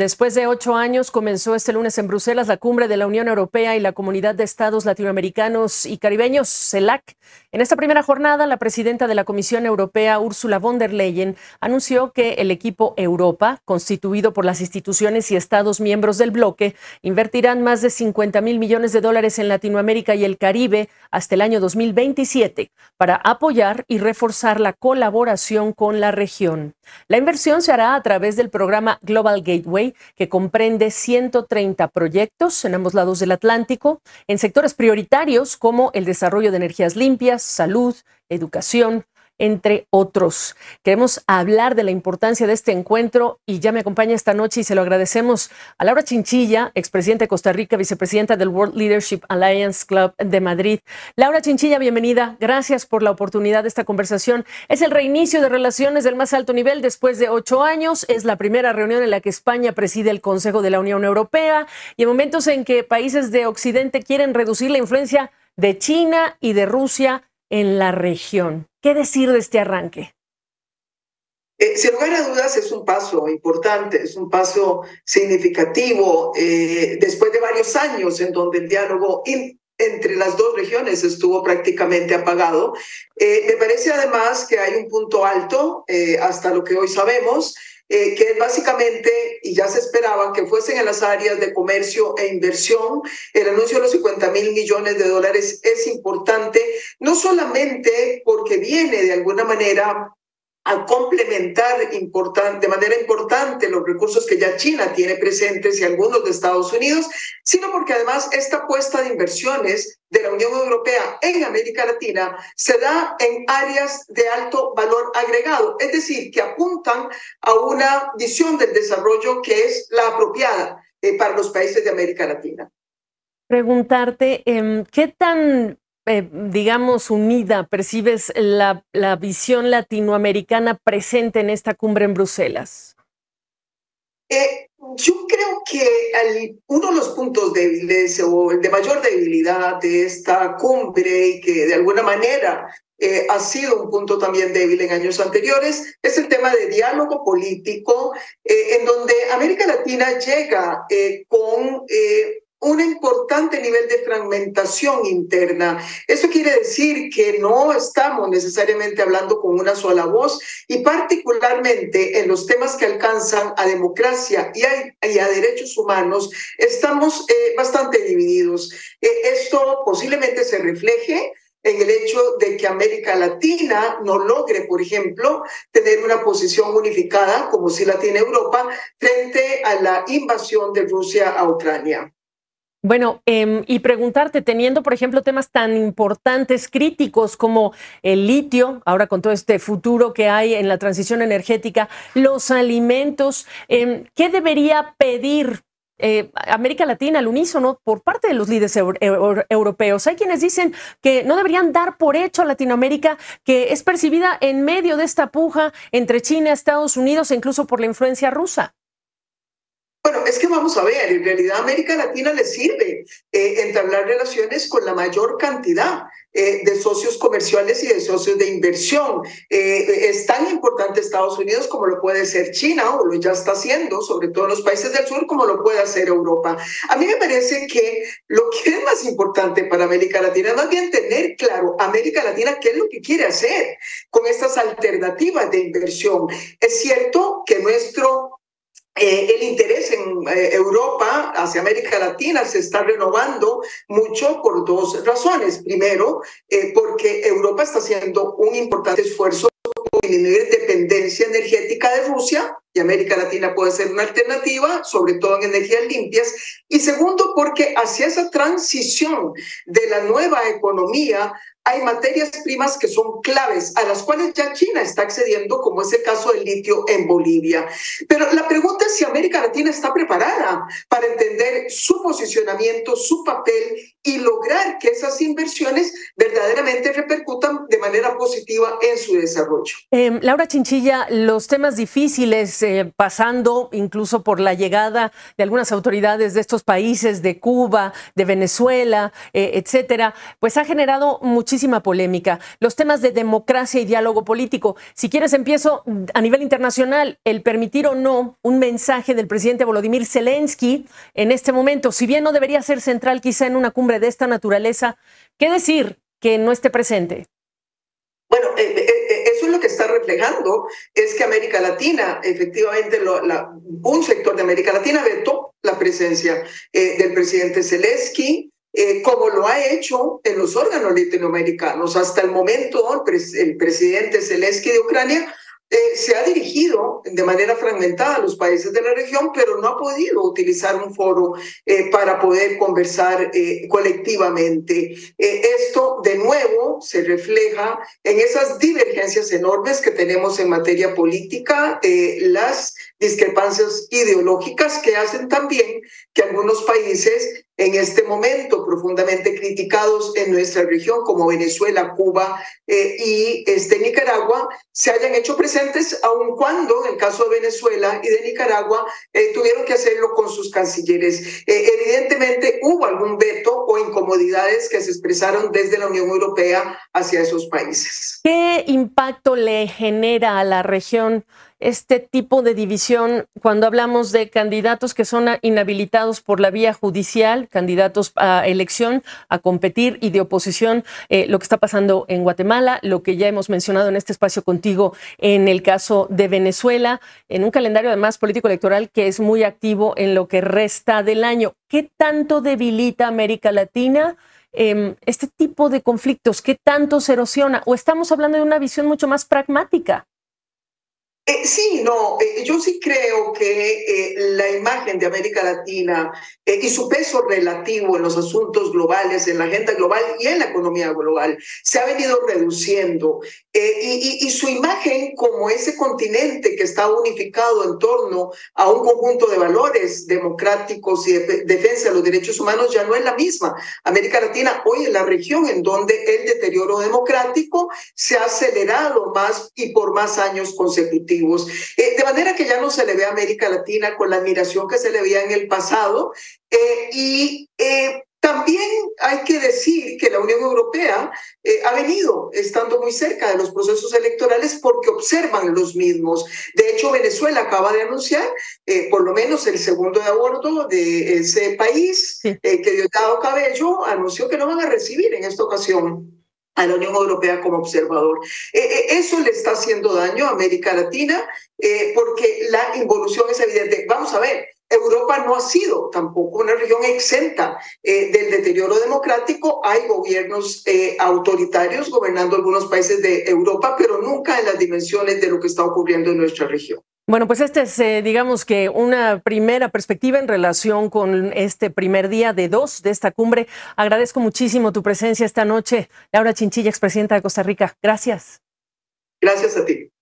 Después de 8 años, comenzó este lunes en Bruselas la cumbre de la Unión Europea y la Comunidad de Estados Latinoamericanos y Caribeños, CELAC. En esta primera jornada, la presidenta de la Comisión Europea, Ursula von der Leyen, anunció que el equipo Europa, constituido por las instituciones y estados miembros del bloque, invertirán más de 50.000 millones de dólares en Latinoamérica y el Caribe hasta el año 2027 para apoyar y reforzar la colaboración con la región. La inversión se hará a través del programa Global Gateway, que comprende 130 proyectos en ambos lados del Atlántico, en sectores prioritarios como el desarrollo de energías limpias, salud, educación, entre otros. Queremos hablar de la importancia de este encuentro y ya me acompaña esta noche y se lo agradecemos a Laura Chinchilla, expresidenta de Costa Rica, vicepresidenta del World Leadership Alliance Club de Madrid. Laura Chinchilla, bienvenida. Gracias por la oportunidad de esta conversación. Es el reinicio de relaciones del más alto nivel después de 8 años. Es la primera reunión en la que España preside el Consejo de la Unión Europea y en momentos en que países de Occidente quieren reducir la influencia de China y de Rusia en la región. ¿Qué decir de este arranque? Sin lugar a dudas es un paso importante, es un paso significativo después de varios años en donde el diálogo entre las dos regiones estuvo prácticamente apagado. Me parece además que hay un punto alto, hasta lo que hoy sabemos, que es básicamente, y ya se esperaba, que fuesen en las áreas de comercio e inversión. El anuncio de los 50.000 millones de dólares es importante, no solamente porque viene de alguna manera a complementar de manera importante los recursos que ya China tiene presentes y algunos de Estados Unidos, sino porque además esta apuesta de inversiones de la Unión Europea en América Latina se da en áreas de alto valor agregado, es decir, que apuntan a una visión del desarrollo que es la apropiada para los países de América Latina. Preguntarte, ¿qué tan digamos, unida percibes la visión latinoamericana presente en esta cumbre en Bruselas? Yo creo que uno de los puntos débiles o el de mayor debilidad de esta cumbre y que de alguna manera ha sido un punto también débil en años anteriores es el tema de diálogo político, en donde América Latina llega con un importante nivel de fragmentación interna. Eso quiere decir que no estamos necesariamente hablando con una sola voz y particularmente en los temas que alcanzan a democracia y a derechos humanos estamos bastante divididos. Esto posiblemente se refleje en el hecho de que América Latina no logre, por ejemplo, tener una posición unificada, como sí la tiene Europa, frente a la invasión de Rusia a Ucrania. Bueno, y preguntarte, teniendo, por ejemplo, temas tan importantes, críticos como el litio, ahora con todo este futuro que hay en la transición energética, los alimentos, ¿qué debería pedir América Latina al unísono por parte de los líderes europeos? Hay quienes dicen que no deberían dar por hecho a Latinoamérica, que es percibida en medio de esta puja entre China y Estados Unidos e incluso por la influencia rusa. Bueno, es que vamos a ver, en realidad a América Latina le sirve entablar relaciones con la mayor cantidad de socios comerciales y de socios de inversión. Es tan importante Estados Unidos como lo puede ser China, o lo ya está haciendo, sobre todo en los países del sur, como lo puede hacer Europa. A mí me parece que lo que es más importante para América Latina es más bien tener claro América Latina qué es lo que quiere hacer con estas alternativas de inversión. Es cierto que el interés en Europa hacia América Latina se está renovando mucho por dos razones. Primero, porque Europa está haciendo un importante esfuerzo por disminuir dependencia energética de Rusia y América Latina puede ser una alternativa, sobre todo en energías limpias. Y segundo, porque hacia esa transición de la nueva economía hay materias primas que son claves, a las cuales ya China está accediendo, como es el caso del litio en Bolivia. Pero la pregunta es si América Latina está preparada para entender su posicionamiento, su papel y lograr que esas inversiones verdaderamente repercutan de manera positiva en su desarrollo. Laura Chinchilla, los temas difíciles pasando incluso por la llegada de algunas autoridades de estos países, de Cuba, de Venezuela, etcétera, pues ha generado muchísima polémica. Los temas de democracia y diálogo político. Si quieres, empiezo a nivel internacional. El permitir o no un mensaje del presidente Volodymyr Zelensky en este momento, si bien no debería ser central quizá en una cumbre de esta naturaleza, ¿qué decir que no esté presente? Bueno, eso es lo que está reflejando, es que América Latina, efectivamente, un sector de América Latina vetó la presencia del presidente Zelensky, como lo ha hecho en los órganos latinoamericanos. Hasta el momento, el presidente Zelensky de Ucrania se ha dirigido de manera fragmentada a los países de la región, pero no ha podido utilizar un foro para poder conversar colectivamente. Esto, de nuevo, se refleja en esas divergencias enormes que tenemos en materia política, las discrepancias ideológicas que hacen también que algunos países en este momento profundamente criticados en nuestra región, como Venezuela, Cuba y Nicaragua, se hayan hecho presentes, aun cuando en el caso de Venezuela y de Nicaragua tuvieron que hacerlo con sus cancilleres. Evidentemente hubo algún veto o incomodidades que se expresaron desde la Unión Europea hacia esos países. ¿Qué impacto le genera a la región este tipo de división cuando hablamos de candidatos que son inhabilitados por la vía judicial, candidatos a elección, a competir, y de oposición, lo que está pasando en Guatemala, lo que ya hemos mencionado en este espacio contigo en el caso de Venezuela, en un calendario además político-electoral que es muy activo en lo que resta del año? ¿Qué tanto debilita América Latina este tipo de conflictos? ¿Qué tanto se erosiona? ¿O estamos hablando de una visión mucho más pragmática? Sí, no, yo sí creo que la imagen de América Latina y su peso relativo en los asuntos globales, en la agenda global y en la economía global, se ha venido reduciendo. Y su imagen como ese continente que está unificado en torno a un conjunto de valores democráticos y de defensa de los derechos humanos ya no es la misma. América Latina hoy es la región en donde el deterioro democrático se ha acelerado más y por más años consecutivos. De manera que ya no se le ve a América Latina con la admiración que se le veía en el pasado. También hay que decir que la Unión Europea ha venido estando muy cerca de los procesos electorales porque observan los mismos. De hecho, Venezuela acaba de anunciar por lo menos el segundo de aborto de ese país, Sí. que Diosdado Cabello anunció que no van a recibir en esta ocasión a la Unión Europea como observador. Eso le está haciendo daño a América Latina porque la involución es evidente. Vamos a ver, Europa no ha sido tampoco una región exenta del deterioro democrático. Hay gobiernos autoritarios gobernando algunos países de Europa, pero nunca en las dimensiones de lo que está ocurriendo en nuestra región. Bueno, pues este es, digamos que una primera perspectiva en relación con este primer día de dos de esta cumbre. Agradezco muchísimo tu presencia esta noche. Laura Chinchilla, expresidenta de Costa Rica. Gracias. Gracias a ti.